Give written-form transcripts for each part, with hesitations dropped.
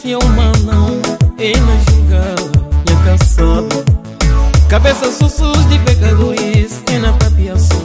consciência humana é na julgar minha caçada. Cabeça sussurros de pecadores é na tapiação.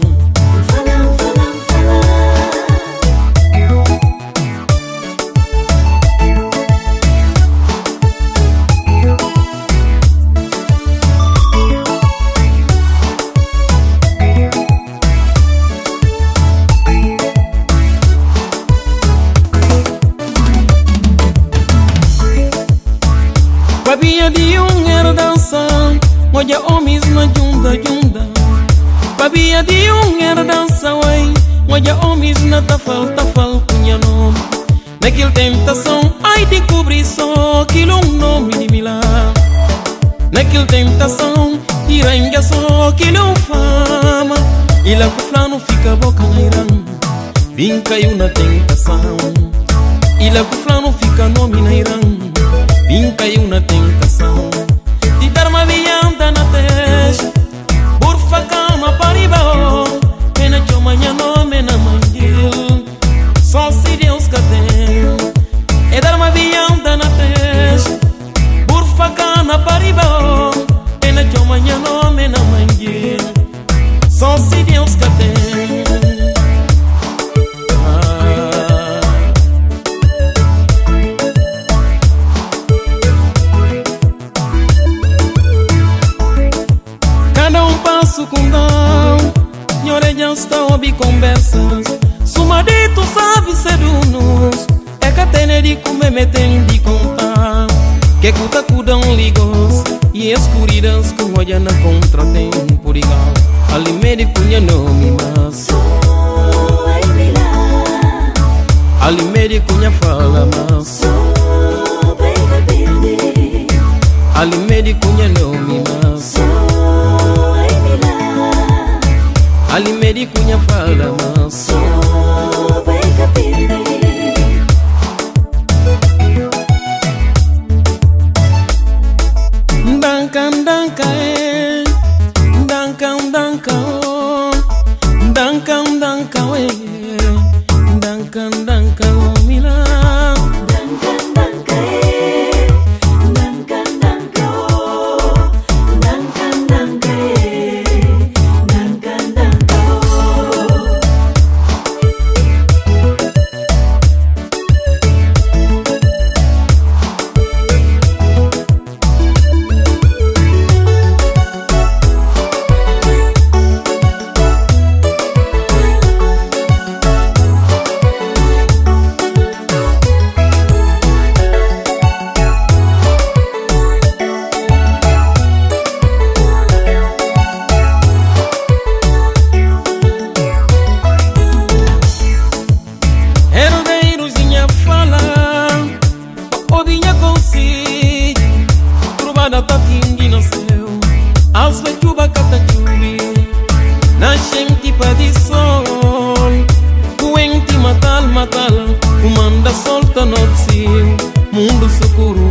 Babia de era dança, olha homens na junda. Babia de era dança, olha homens na tafal cunha nome. Naquele tentação, ai de cobrir só aquilo nome de milagre. Naquele tentação, iranha só aquilo fama. E lá que o flano fica boca na irã, vim caiu na tentação. E lá que o flano fica nome na irã, vim caiu na tentação de dar uma vianda na testa, burfa cama para ibao, pena de amanhã nome na manguil, só se Deus que tem. É dar uma vianda na testa, burfa cama para ibao, pena de amanhã nome na manguil, só se Deus que tem. Minha orelha está a ouvir conversas. Sumadito sabe ser unos. É que tem de comer, me tem de contar. Que cuta cudão ligos. E escuridões que olha na contratempo igual. Ali me cunha nome mas ali me cunha fala mas ali me cunha nome mas ali me cunha fala mas mundo socorro